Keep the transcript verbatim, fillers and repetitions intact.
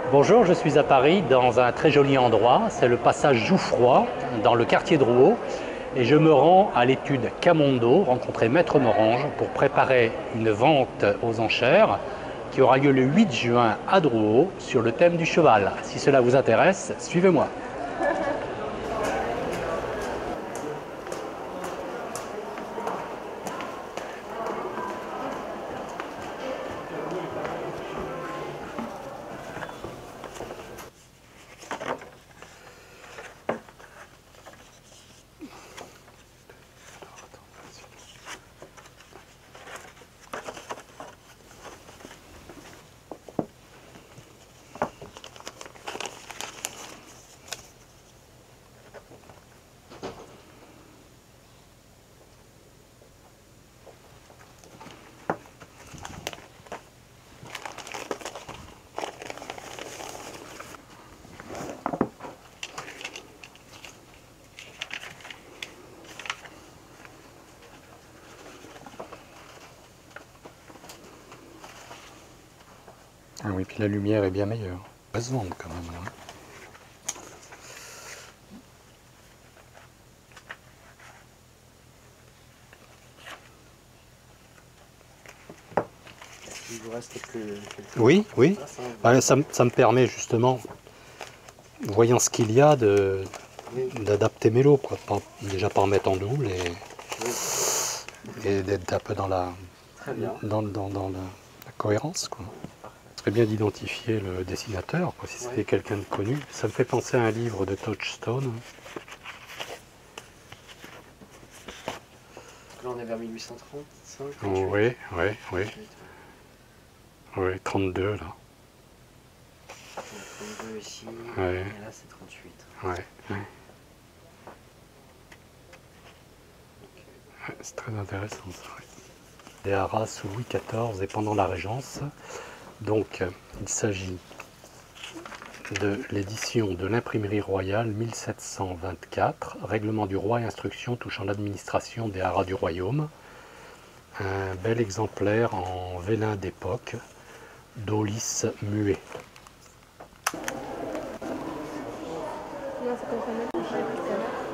Bonjour, je suis à Paris dans un très joli endroit, c'est le passage Jouffroy dans le quartier Drouot et je me rends à l'étude Camondo rencontrer Maître Morange pour préparer une vente aux enchères qui aura lieu le huit juin à Drouot sur le thème du cheval. Si cela vous intéresse, suivez-moi. Ah oui, puis la lumière est bien meilleure. Elle se vend quand même là. Il vous reste quelques... quelques Oui, oui. places, hein, Bah, ça, ça me permet justement, voyant ce qu'il y a, de oui. d'adapter mes lots, quoi. Pas- déjà pas en mettre en double et, Oui. et d'être un peu dans la, Très bien. dans, dans, dans la, la cohérence, quoi. Ce serait bien d'identifier le dessinateur, quoi, si c'était Ouais. quelqu'un de connu. Ça me fait penser à un livre de Touchstone. Là, on est vers mille huit cent trente-cinq, trente-huit. Oui, oui, oui. trente-huit, Oui, trente-deux là. trente-deux ici, Ouais. et là c'est trente-huit. Ouais, ouais. Ouais, c'est très intéressant ça. Ouais. Des haras sous Louis quatorze et pendant la Régence. Donc, euh, il s'agit de l'édition de l'Imprimerie royale mille sept cent vingt-quatre, règlement du roi et instructions touchant l'administration des haras du royaume. Un bel exemplaire en vélin d'époque, d'Aulis muet. Non, c'est comme ça, même.